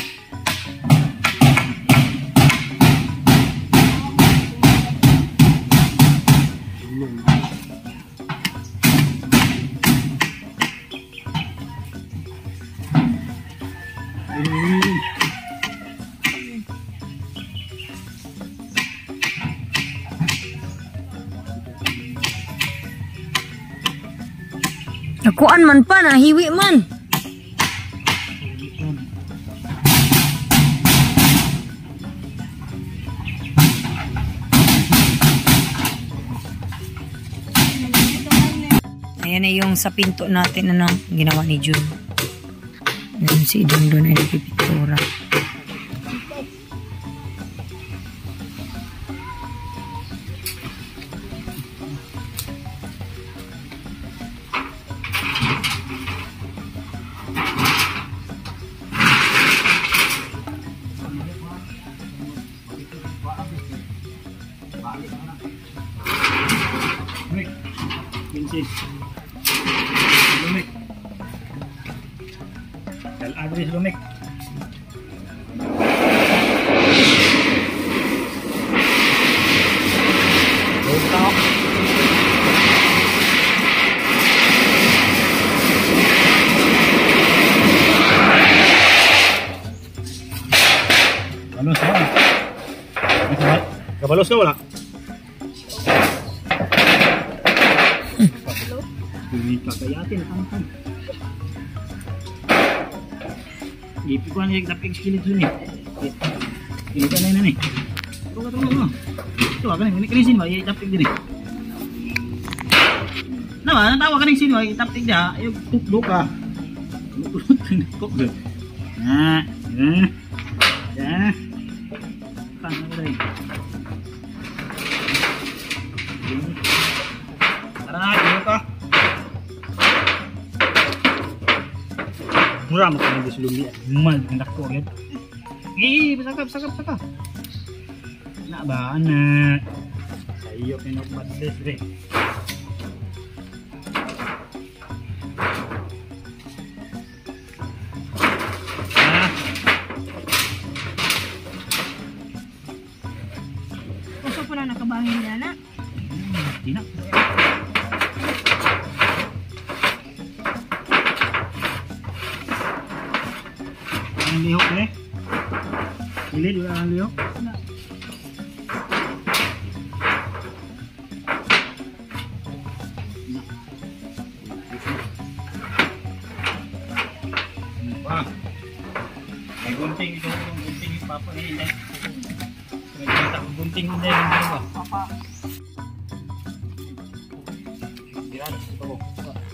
Nakuan man pa, nahiwi man. Ayan na yung sa pinto natin, ano, ginawa ni June. Ayan, si Idong doon ay nagpipintura. Pinsis. Lumik. Dal address lumik. Tontok. Balos na wala. Kabalos na wala. Hindi kagayatin ang kan. Gipi ko na yung tapik skilit yun eh. Ini ka na yun eh. Tunggu. Ito ka na, may kanisin ba? Yung tapik din eh. Naman, natawa ka na yung sino, yung tapik niya, yung tuklo ka. Tulot ka na kok doon. Paano ka rin? Tara, tulot ka. Murah mo kami gusto lumia. Mal, hendak ko agad. Sakap. Nak ba, anak? Sayok ni nak madles, re. Kaso po na nakabangin niya na. Di na. Ang lihok eh. Pilid, wala ang lihok. Wah. May gunting ito. Gunting yung papa niya. May gunting mo na yung ba? Papa. Tirado ito ko.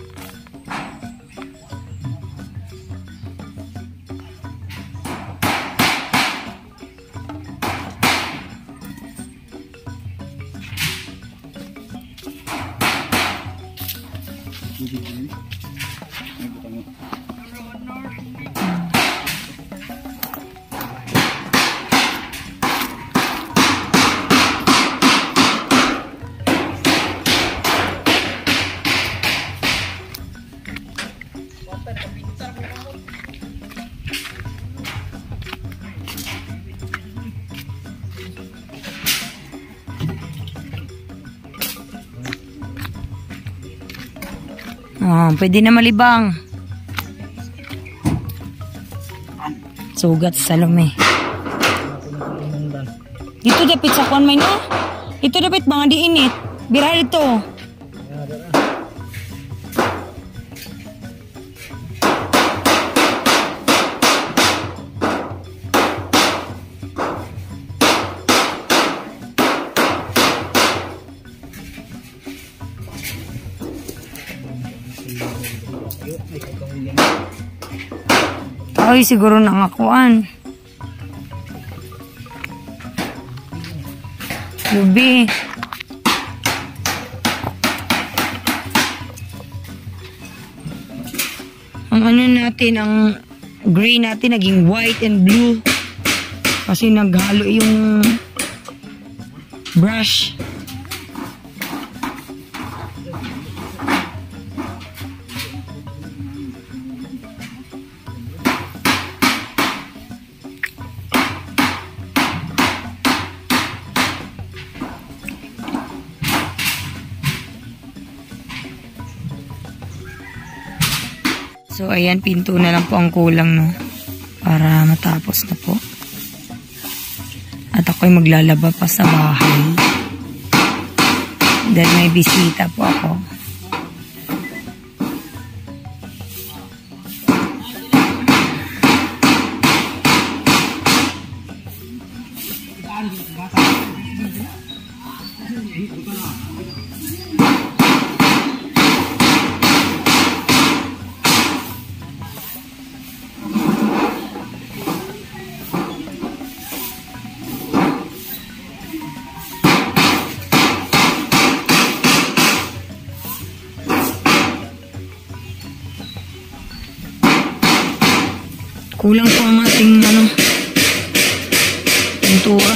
Oh, pwede na malibang. Sugat sa Salome. Dito dapat sa kuan may no? Ito dapat mga diinit. Bira dito. Ay, siguro nangakuan. Lubi. Ang ano natin, ang gray natin naging white and blue. Kasi naghalo yung brush. So, ayan, pinto na lang po ang kulang, no? Para matapos na po. At ako'y maglalaba pa sa bahay. Dahil may bisita po ako. Kulang po ang ating pintura.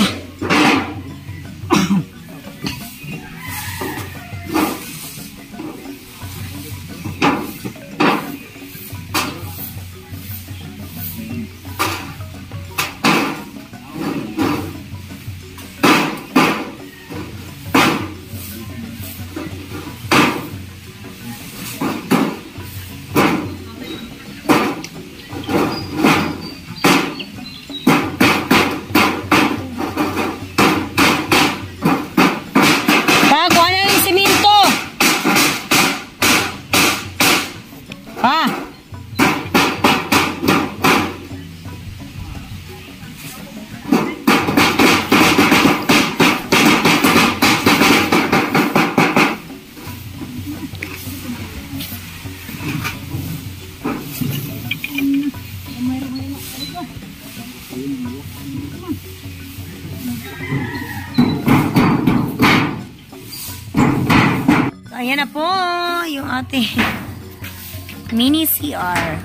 Ayan na po yung ating mini CR.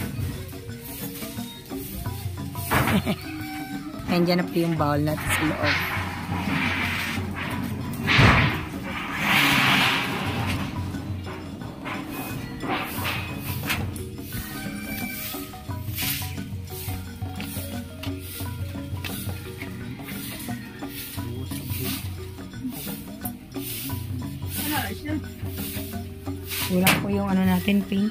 Nandiyan na po yung bowl natin sa loob. Kulang po yung natin, paint.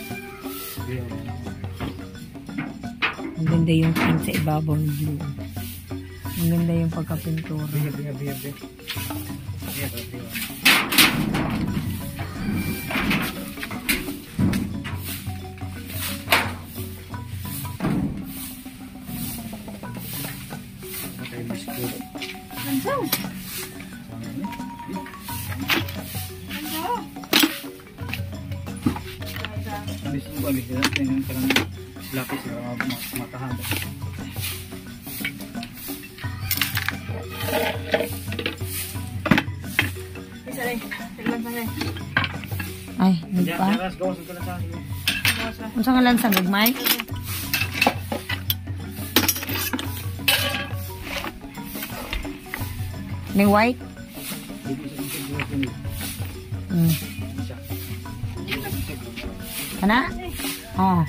Ang ganda yung paint sa ibabaw ng blue. Ang ganda yung pagkapintura. Lapis matahan. Ay, hindi pa. Unsa nga lansang gagmay? May white? Kana? Oh.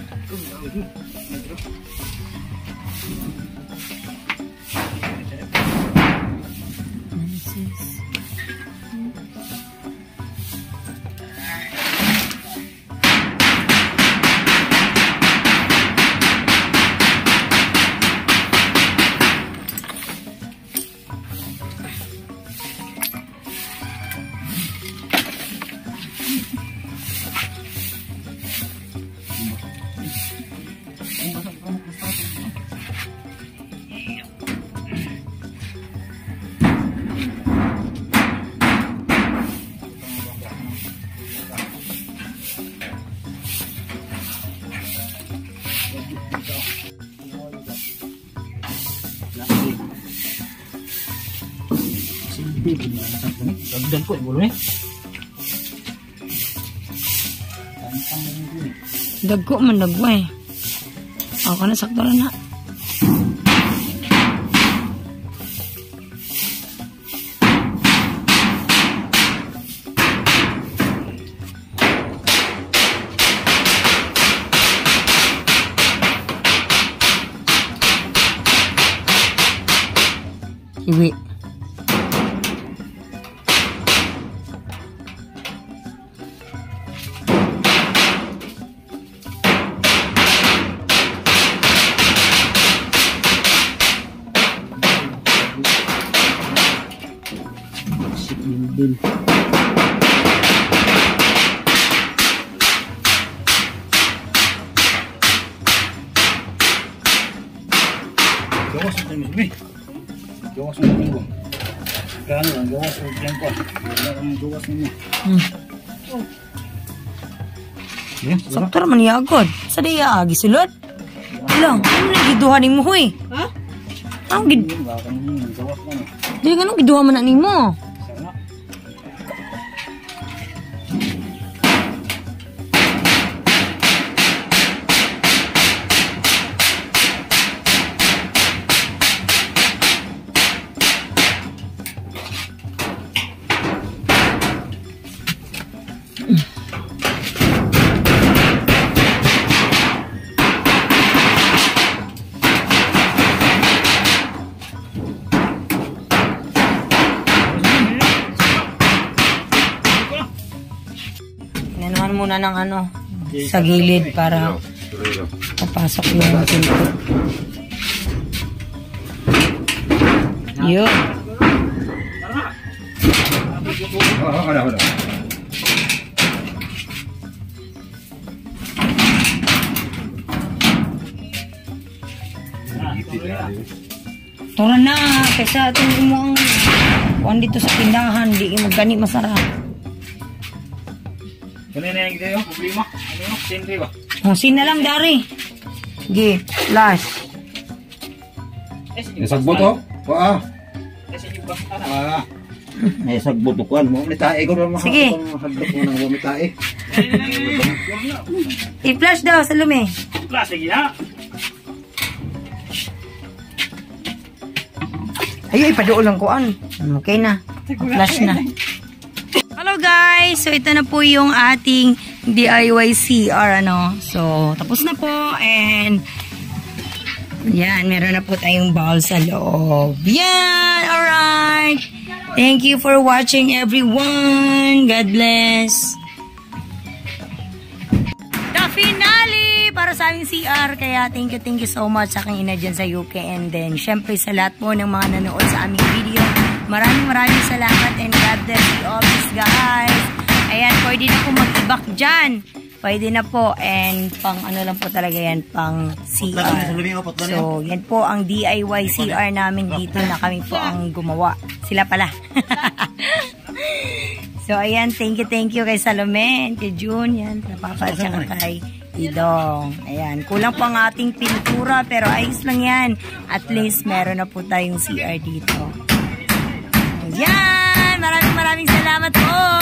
Dagdag ko yung eh. Dagko man dagway. Ako na sakto na. Iwi. Bill. Gawas ito yung mismi. Gawas yung mismi. Kaya lang, gawas yung plan ko. Wala kang gawas ninyo. Sakto naman yagod. Sa diya, gisulod. Lang, ano na giduhan ni mo, huy? Ha? Ang gid... Di ka nang giduhan man na ni mo. Inanuhan muna ng ano, sa gilid para papasok yung pinto. Yun. Tora na, kaysa itong umuang kuhan dito sa tindahan, di magani masarap. Ganun na yung ito yung problema. Ano yung siyempre ba? O, sina lang dari. Sige, last. Nasagbot oh. Waa. Nasagbot ko. Mo nitae ko naman. Sige. Hagbot mo nang nitae. I-flash daw sa lumi. Flash lagi na. Ay, ipadool lang kuan. Okay na. Flash na. Hello guys! So, ito na po yung ating DIY CR, ano. So, tapos na po. And, yan, meron na po tayong bowl sa loob. Yan! Alright! Thank you for watching, everyone. God bless. The finale para sa aming CR. Kaya thank you so much sa aking ina dyan sa UK. And then, syempre sa lahat po ng mga nanood sa aming video. Maraming salamat and God bless you always, guys. Ayan, pwede na po mag-ibak dyan. Pwede na po. And pang ano lang po talaga yan, pang CR. So, yan po ang DIY CR namin dito na kami po ang gumawa. Sila pala. So, ayan, thank you kay Salome, kay June, yan, kay Papa, at saka kay Idong. Ayan, kulang po ang ating pintura, pero ayos lang yan. At least, meron na po tayong CR dito. Yan! Maraming salamat po!